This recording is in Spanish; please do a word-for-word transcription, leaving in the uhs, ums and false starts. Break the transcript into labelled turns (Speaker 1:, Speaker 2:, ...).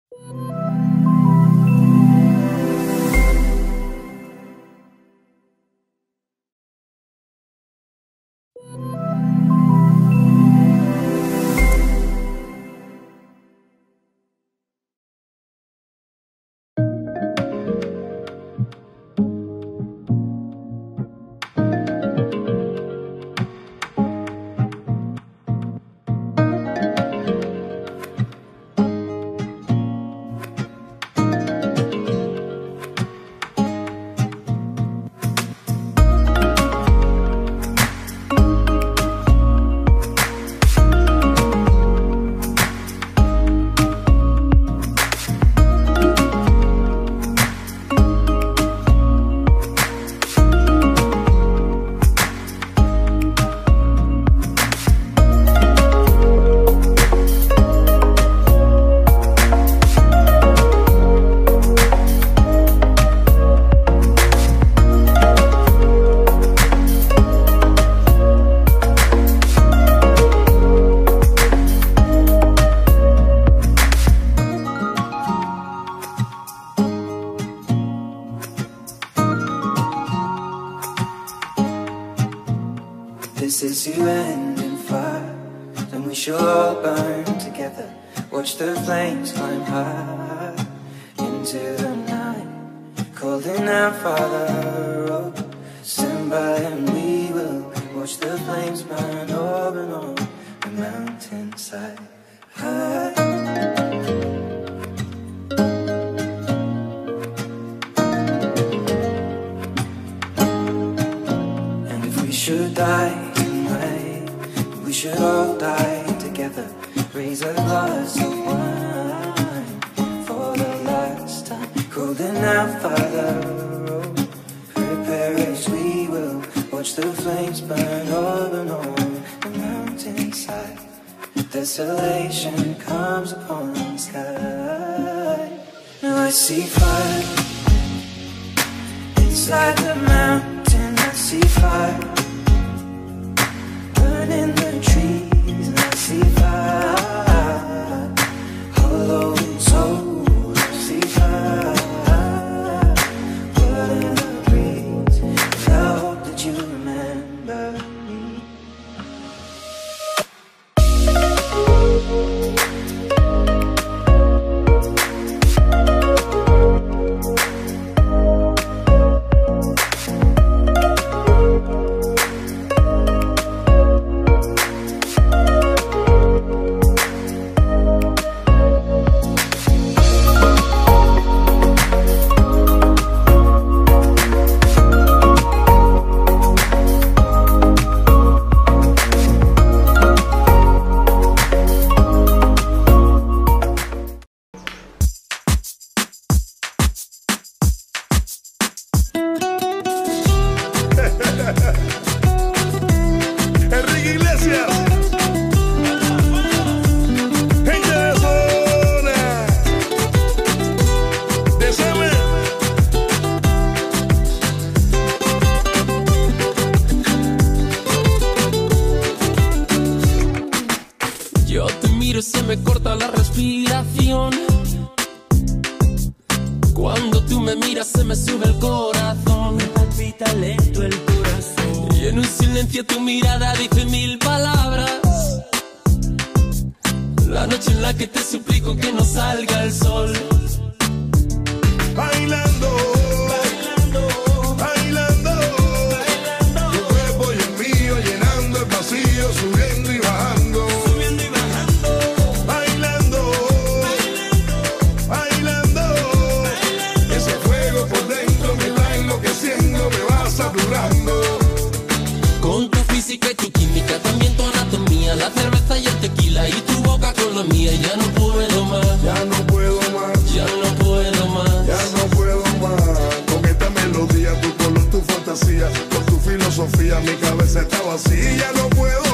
Speaker 1: This is you ending fire, then we shall all burn together. Watch the flames climb high into the night, calling out, Father, oh, stand by and we will watch the flames burn over and on the mountainside. High. And if we should die, we should all die together. Raise a glass of wine for the last time, calling out, Father, oh, prepare as we will watch the flames burn over and on the mountainside. Desolation comes upon the sky. Now I see fire inside the mountain. I see fire in the trees, and I see fire, hollow soul, I see fire, blood in the breeze, and I hope that you remember me.
Speaker 2: Enrique Iglesias, gente de zona, de Seme.
Speaker 3: Yo te miro y se me corta la respiración. Cuando tú me miras se me sube el corazón, me palpita lento el corazón. Y en un silencio tu mirada dice mil palabras. La noche en la que te suplico que no salga el sol.
Speaker 2: Bailando, bailando, bailando, bailando. Tu cuerpo y el mío llenando el vacío, subiendo y bajando, subiendo y bajando. Bailando, bailando, bailando, bailando. Ese fuego por dentro me va enloqueciendo, me va saturando.
Speaker 3: Con tu física y tu química, también tu anatomía, la cerveza y el tequila y tu boca con la mía. Ya no puedo más,
Speaker 2: Ya no puedo más,
Speaker 3: ya no puedo más.
Speaker 2: ya no puedo más. Con esta melodía, tu color, tu fantasía, con tu filosofía, mi cabeza está vacía. Ya no puedo